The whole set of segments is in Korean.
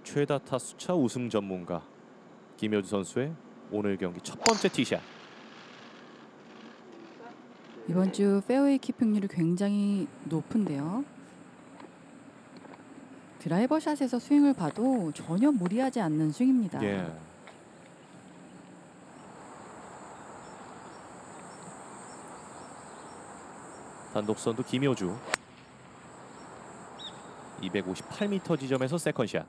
최다 타수차 우승 전문가 김효주 선수의 오늘 경기 첫 번째 티샷. 이번 주 페어웨이 키핑률이 굉장히 높은데요. 드라이버 샷에서 스윙을 봐도 전혀 무리하지 않는 스윙입니다. 예. 단독 선두 김효주. 258m 지점에서 세컨샷.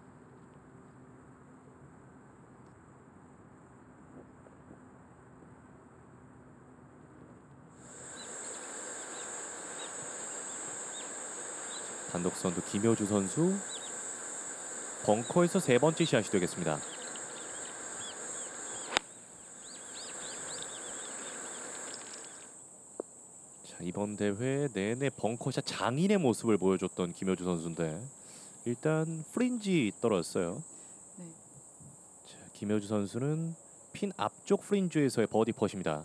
단독 선두 김효주 선수. 벙커에서 세 번째 샷이 되겠습니다. 자, 이번 대회 내내 벙커샷 장인의 모습을 보여줬던 김효주 선수인데 일단 프린지 떨어졌어요. 네. 자, 김효주 선수는 핀 앞쪽 프린지에서의 버디 펫입니다.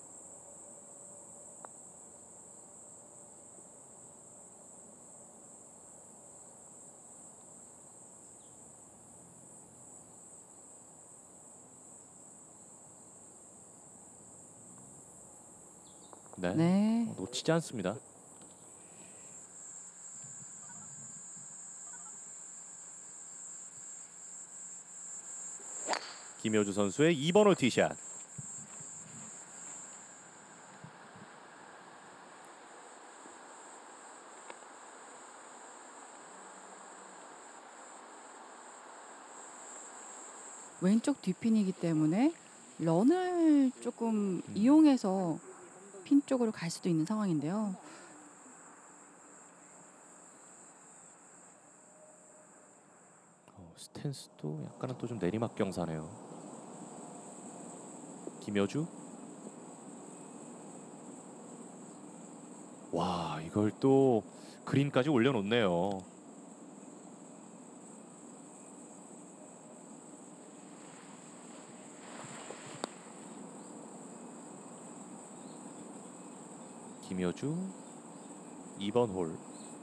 네. 네. 놓치지 않습니다. 김효주 선수의 2번 홀 티샷. 왼쪽 뒷핀이기 때문에 런을 조금 이용해서 핀 쪽으로 갈 수도 있는 상황인데요. 스탠스도 약간은 또 좀 내리막 경사네요. 김효주. 와, 이걸 또 그린까지 올려놓네요. 김효주 2번 홀.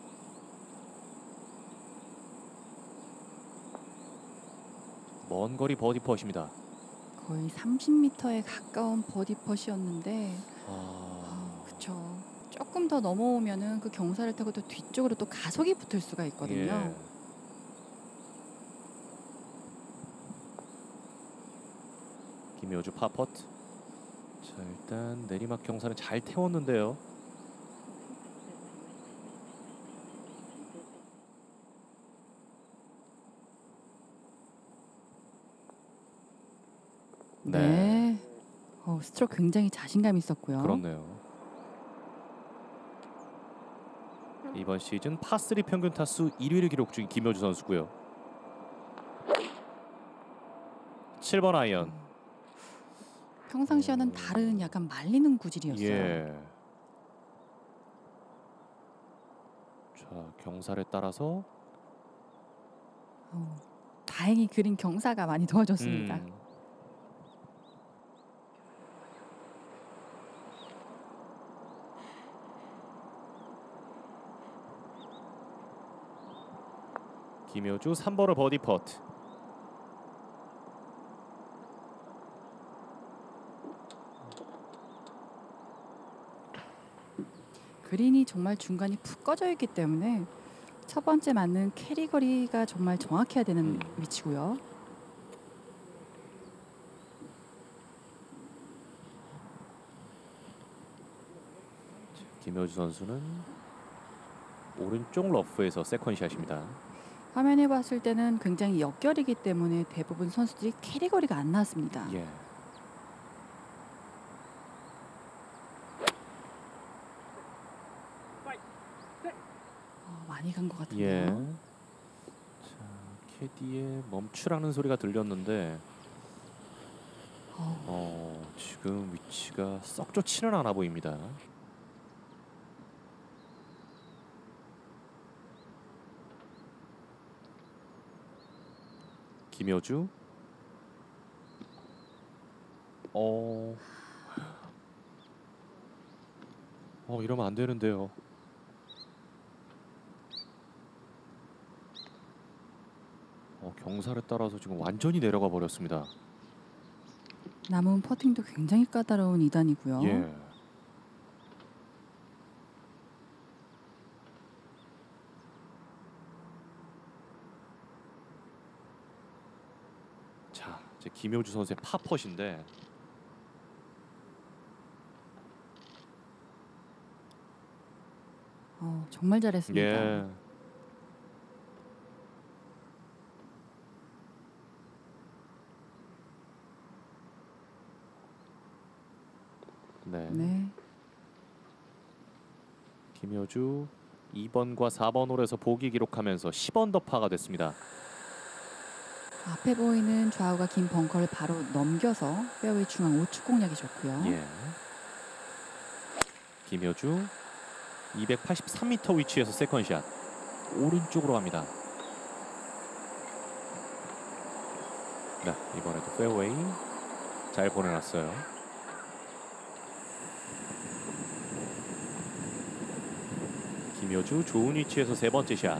먼 거리 버디 펫입니다. 거의 30m에 가까운 버디 펫이었는데 그쵸. 조금 더 넘어오면은 그 경사를 타고 또 뒤쪽으로 또 가속이 붙을 수가 있거든요. 예. 김효주 파펫. 자, 일단 내리막 경사는 잘 태웠는데요. 네. 스트로크 굉장히 자신감 있었고요. 그렇네요. 이번 시즌 파3 평균 타수 1위를 기록 중인 김효주 선수고요. 7번 아이언. 평상시와는 다른 약간 말리는 구질이었어요. 예. 자, 경사를 따라서 다행히 그린 경사가 많이 도와줬습니다. 김효주 3번을 버디 퍼트. 그린이 정말 중간이 푹 꺼져 있기 때문에 첫 번째 맞는 캐리 거리가 정말 정확해야 되는 위치고요. 김효주 선수는 오른쪽 러프에서 세컨샷입니다. 화면에 봤을 때는 굉장히 역결이기 때문에 대부분 선수들이 캐리 거리가 안 나왔습니다. 예. 많이 간 것 같은데요. 예. 자, 캐디의 멈추라는 소리가 들렸는데 지금 위치가 썩 좋지는 않아 보입니다. 김효주. 이러면 안 되는데요. 경사를 따라서 지금 완전히 내려가 버렸습니다. 남은 퍼팅도 굉장히 까다로운 2단이고요. 예. 자, 이제 김효주 선수의 파펫인데 정말 잘했습니다. 예. 네. 네. 김효주 2번과 4번 홀에서 보기 기록하면서 10언더파가 됐습니다. 앞에 보이는 좌우가 긴 벙커를 바로 넘겨서 페어웨이 중앙 우측 공략이 좋고요. 예. 김효주 283m 위치에서 세컨샷 오른쪽으로 갑니다. 네, 이번에도 페어웨이 잘 보내놨어요. 김효주 좋은 위치에서 세 번째 샷.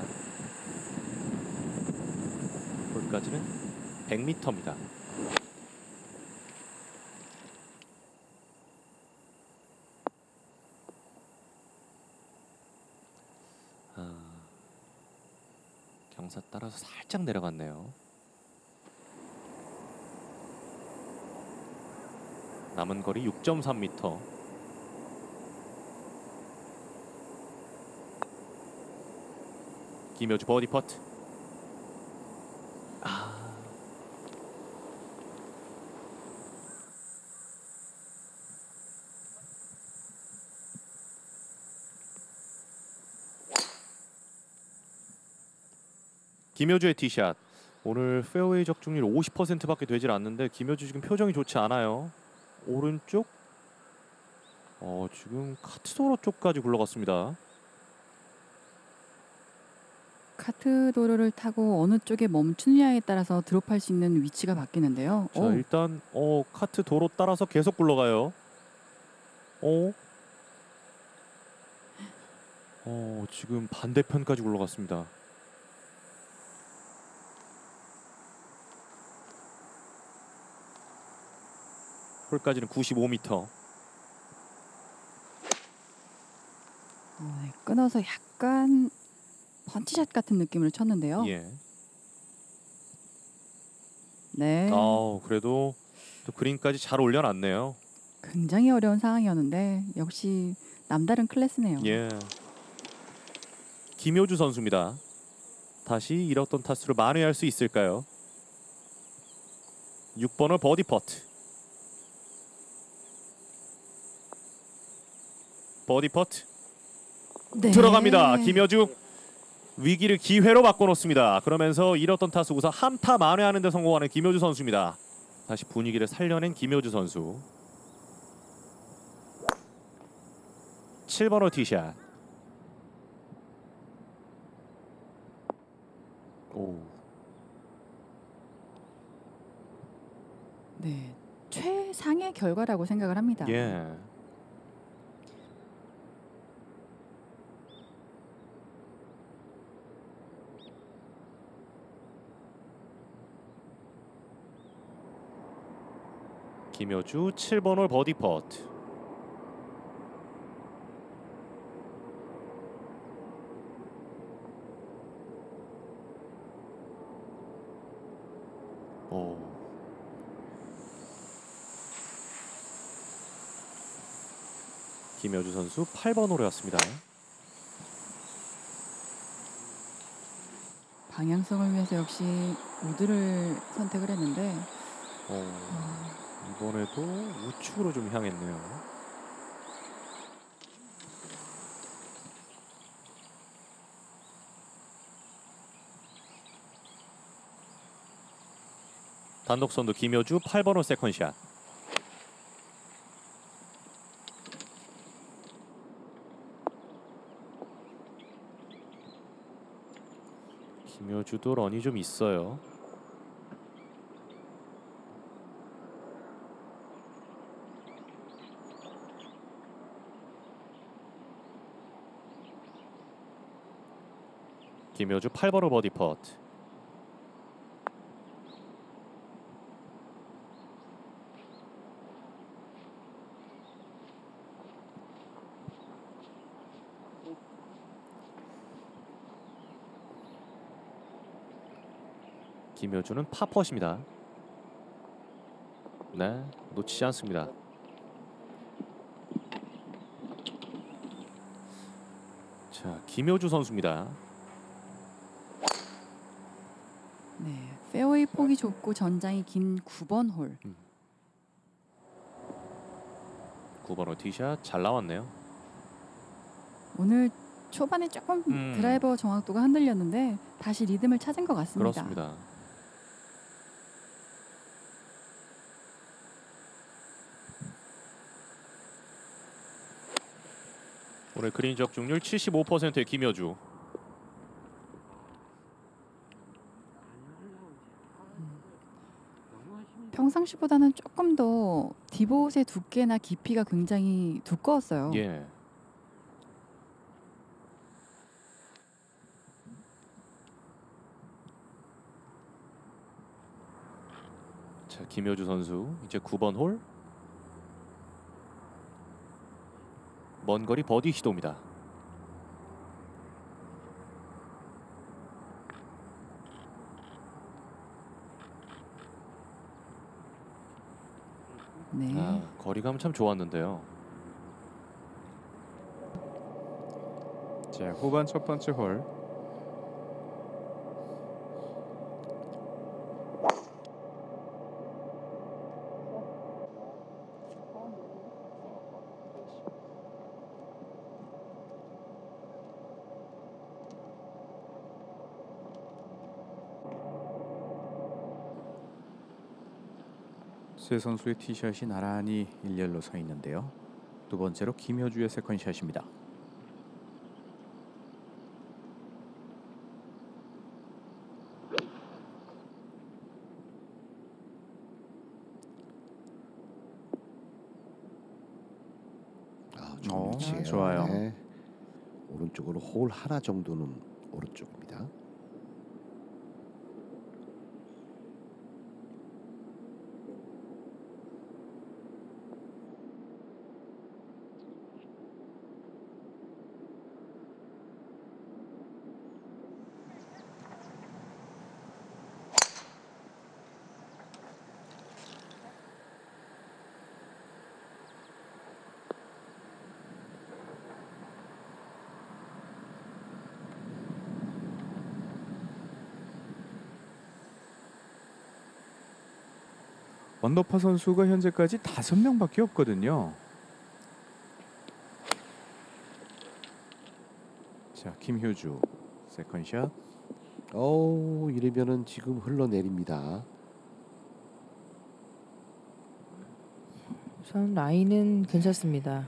홀까지는 100m입니다. 경사 따라서 살짝 내려갔네요. 남은 거리 6.3m. 김효주 버디 퍼트. 김효주의 티샷. 오늘 페어웨이 적중률 50%밖에 되질 않는데 김효주 지금 표정이 좋지 않아요. 오른쪽. 지금 카트도로 쪽까지 굴러갔습니다. 카트 도로를 타고 어느 쪽에 멈추느냐에 따라서 드롭할 수 있는 위치가 바뀌는데요. 자, 일단 카트 도로 따라서 계속 굴러가요. 지금 반대편까지 굴러갔습니다. 홀까지는 95m. 네, 끊어서 약간 펀치샷 같은 느낌을 쳤는데요. 예. 네. 그래도 또 그린까지 잘 올려놨네요. 굉장히 어려운 상황이었는데 역시 남다른 클래스네요. 예. 김효주 선수입니다. 다시 잃었던 타수를 만회할 수 있을까요? 6번을 버디 퍼트. 버디 퍼트. 네. 들어갑니다. 김효주 위기를 기회로 바꿔놓습니다. 그러면서 잃었던 타수 우선 한타 만회하는 데 성공하는 김효주 선수입니다. 다시 분위기를 살려낸 김효주 선수. 7번 홀 티샷. 네, 최상의 결과라고 생각을 합니다. 예. 김효주 7번 홀 버디 퍼트. 김효주 선수 8번 홀에 왔습니다. 방향성을 위해서 역시 우드를 선택을 했는데 이번에도 우측으로 좀 향했네요. 단독 선두 김효주 8번 홀 세컨샷. 김효주도 런이 좀 있어요. 김효주 8번 홀 버디 퍼트. 김효주는 파퍼십니다. 네, 놓치지 않습니다. 자, 김효주 선수입니다. 네, 페어웨이 폭이 좁고 전장이 긴 9번 홀. 9번 홀 티샷 잘 나왔네요. 오늘 초반에 조금 드라이버 정확도가 흔들렸는데 다시 리듬을 찾은 것 같습니다. 그렇습니다. 오늘 그린 적중률 75%의 김효주. 평상시보다는 조금 더 디봇의 두께나 깊이가 굉장히 두꺼웠어요. 예. 자, 김효주 선수 이제 9번 홀. 먼 거리 버디 시도입니다. 네. 거리감 참 좋았는데요. 자, 후반 첫 번째 홀. 세 선수의 티샷이 나란히 일렬로 서 있는데요. 두 번째로 김효주의 세컨샷입니다. 좋은 위치예요. 좋아요. 네. 오른쪽으로 홀 하나 정도는 오른쪽입니다. 원더파 선수가 현재까지 5명밖에 없거든요. 자, 김효주 세컨샷. 이러면은 지금 흘러내립니다. 우선 라인은 괜찮습니다.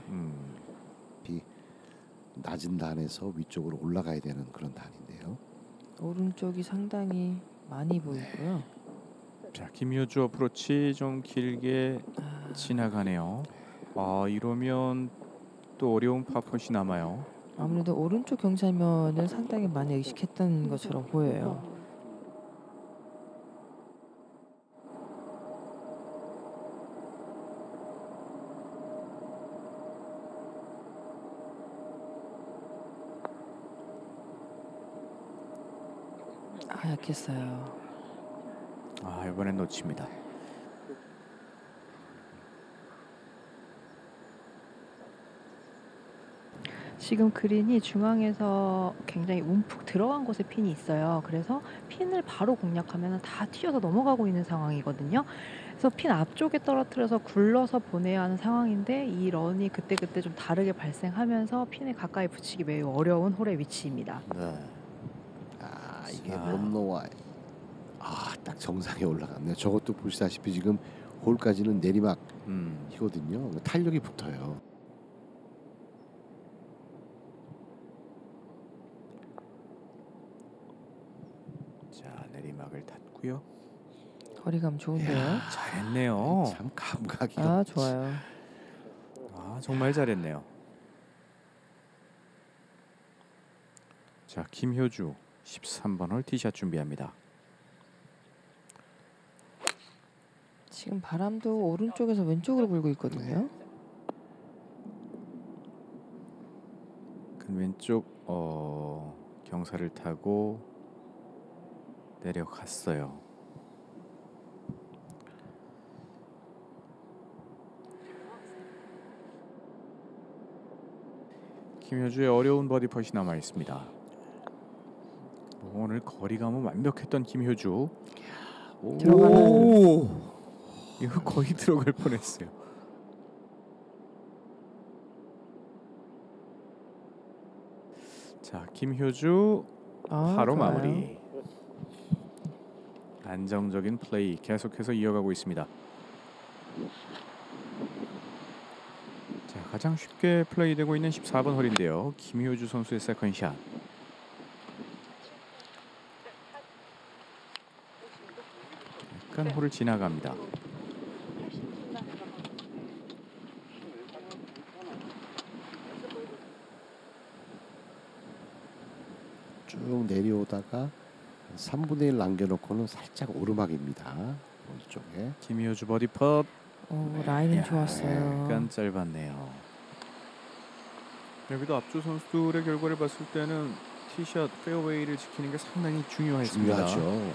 낮은 단에서 위쪽으로 올라가야 되는 그런 단인데요. 오른쪽이 상당히 많이 보이고요. 자, 김효주 어프로치 좀 길게 지나가네요. 이러면 또 어려운 파펫이 남아요. 아무래도 오른쪽 경사면을 상당히 많이 의식했던 것처럼 보여요. 약했어요. 이번엔 놓칩니다. 지금 그린이 중앙에서 굉장히 움푹 들어간 곳에 핀이 있어요. 그래서 핀을 바로 공략하면 다 튀어서 넘어가고 있는 상황이거든요. 그래서 핀 앞쪽에 떨어뜨려서 굴러서 보내야 하는 상황인데 이 런이 그때그때 좀 다르게 발생하면서 핀에 가까이 붙이기 매우 어려운 홀의 위치입니다. 네. 이게 못 놓아. 딱 정상에 올라갔네요. 저것도 보시다시피 지금 홀까지는 내리막이거든요. 탄력이 붙어요. 자, 내리막을 탔고요. 거리감 좋은데요. 잘했네요. 참 감각이. 좋아요. 정말 잘했네요. 자, 김효주 13번 홀 티샷 준비합니다. 지금 바람도 오른쪽에서 왼쪽으로 불고 있거든요. 그 왼쪽 경사를 타고 내려갔어요. 김효주의 어려운 버디 펫이 남아 있습니다. 오늘 거리감은 완벽했던 김효주. 들어가나요? 이거 거의 들어갈 뻔했어요. 자, 김효주 바로 좋아요. 마무리. 안정적인 플레이 계속해서 이어가고 있습니다. 자, 가장 쉽게 플레이되고 있는 14번 홀인데요. 김효주 선수의 세컨샷. 약간 홀을 지나갑니다. 쭉 내려오다가 3분의 1 남겨놓고는 살짝 오르막입니다. 오른쪽에. 김효주 버디 펫. 라인은 야, 좋았어요. 약간 짧았네요. 여기도 앞주 선수들의 결과를 봤을 때는 티샷 페어웨이를 지키는 게 상당히 중요했습니다. 중요하죠. 네.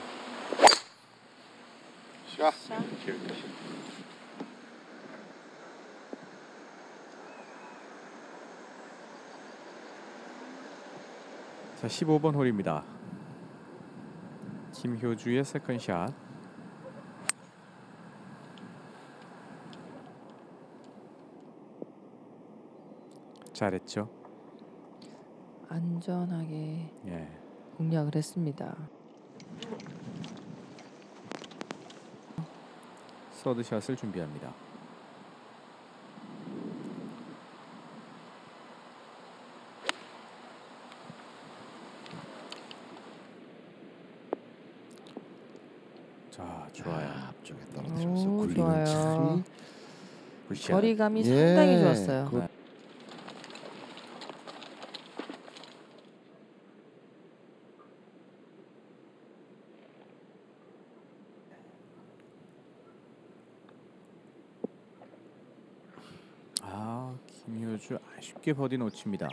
자, 15번 홀입니다. 김효주의 세컨샷. 잘했죠. 안전하게 예. 공략을 했습니다. 서드샷을 준비합니다. 자, 좋아요. 앞쪽에 떨어뜨려서 오, 굴리는 좋아요. 처리. 굿샷. 거리감이 예, 상당히 좋았어요. 그- 김효주 아쉽게 버디 놓칩니다.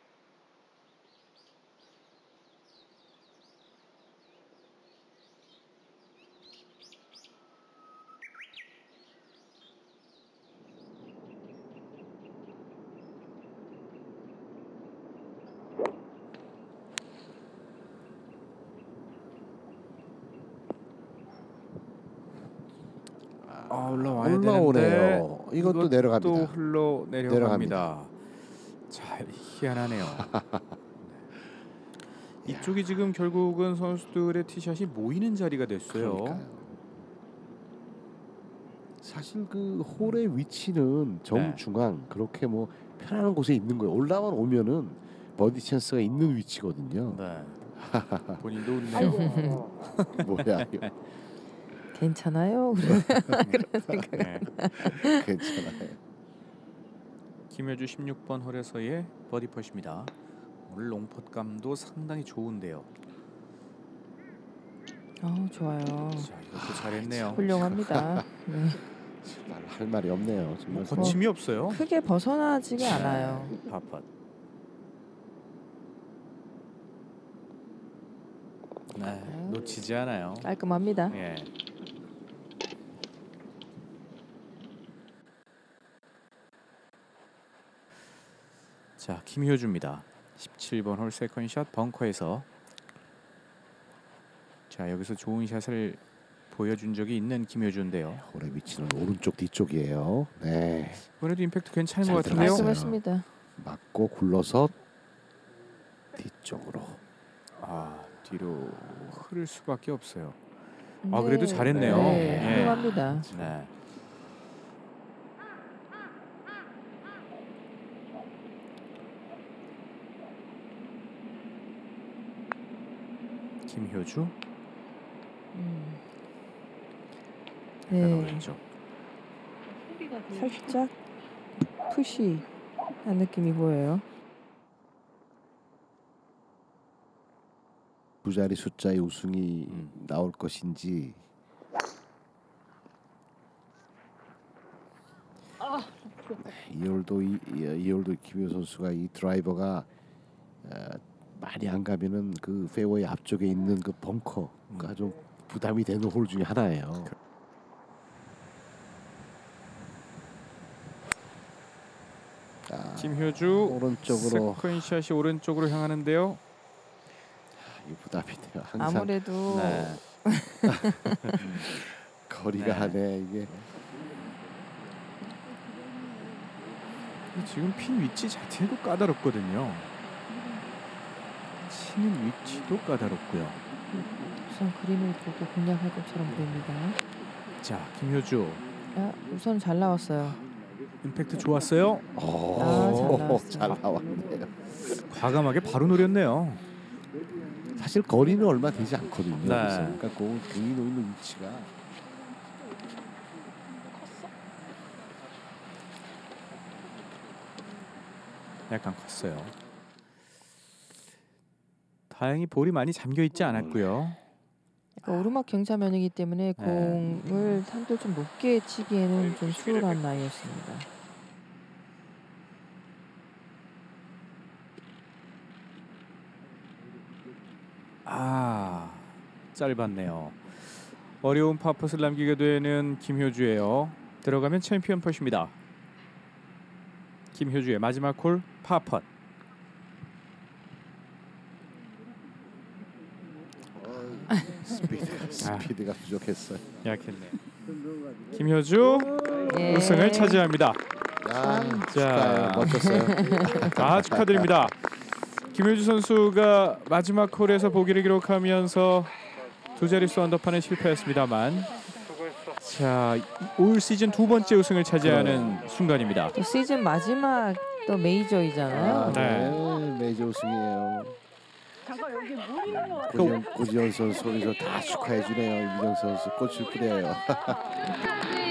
올라와야 올라오네요. 되는데 이것도 내려갑니다. 또 흘러 내려갑니다. 자, 희한하네요. 이쪽이 지금 결국은 선수들의 티샷이 모이는 자리가 됐어요. 그러니까요. 사실 그 홀의 위치는 정중앙 그렇게 뭐 편안한 곳에 있는 거예요. 올라만 오면은 버디 찬스가 있는 위치거든요. 네. 본인도 웃네요. 뭐야 이거. 괜찮아요. 네. 괜찮아요. 김효주 16번 홀에서의 버디 펫입니다. 오늘 롱펫감도 상당히 좋은데요. 좋아요. 자, 이것도 잘했네요. 훌륭합니다. 네. 할 말이 없네요. 뭐 정말. 거침이 없어요. 크게 벗어나지가 않아요. 파펫. 네, 놓치지 않아요. 깔끔합니다. 예. 자, 김효주입니다. 17번 홀 세컨샷 벙커에서. 자, 여기서 좋은 샷을 보여준 적이 있는 김효주인데요. 홀의 위치는 오른쪽 뒤쪽이에요. 네. 이번에도 임팩트 괜찮은 잘 것 같은데요. 들어갔어요. 깔끔했습니다. 맞고 굴러서 뒤쪽으로. 뒤로 흐를 수밖에 없어요. 네. 그래도 잘했네요. 네, 예. 훌륭합니다. 네. 김효주. 네, 왼쪽. 살짝 푸시한 느낌이 보여요. 두 자리 숫자의 우승이 음. 나올 것인지. 이 홀도 이 홀도 김효 선수가 이 드라이버가 많이 안 가면은 그 페어웨이 앞쪽에 있는 그 벙커가 좀 부담이 되는 홀 중에 하나예요. 김효주 오른쪽으로 세컨샷이 오른쪽으로 향하는데요. 이 부담이 돼요. 항상 아무래도 네. 거리가 네. 하네 이게. 지금 핀 위치 자체도 까다롭거든요. 치는 위치도 까다롭고요. 우선 그림을 보고 공략할 것처럼 보입니다. 자, 김효주 우선 잘 나왔어요. 임팩트 좋았어요. 잘 나왔어요. 잘 나왔네요. 과감하게 바로 노렸네요. 사실 거리는 얼마 되지 않거든요. 네. 그래서 그러니까 공이 놓이는 위치가 약간 컸어요. 다행히 볼이 많이 잠겨 있지 않았고요. 약간 오르막 경사면이기 때문에 네. 공을 산도 좀 높게 치기에는 좀 수월한 라이였습니다. 짧았네요. 어려운 파펫을 남기게 되는 김효주예요. 들어가면 챔피언 펫입니다. 김효주의 마지막 홀 파펫. 스피드가 부족했어요. 약했네요. 김효주 예. 우승을 차지합니다. 축하해요. 멋졌어요. 축하드립니다. 김효주 선수가 마지막 홀에서 보기를 기록하면서 두 자릿수 언더판에 실패했습니다만, 자, 올 시즌 두 번째 우승을 차지하는 순간입니다. 또 시즌 마지막 또 메이저이잖아요. 네. 메이저 우승이에요. 고지현 선수 거기서 다 축하해 주네요. 이민정 선수 꽃을 뿌려요.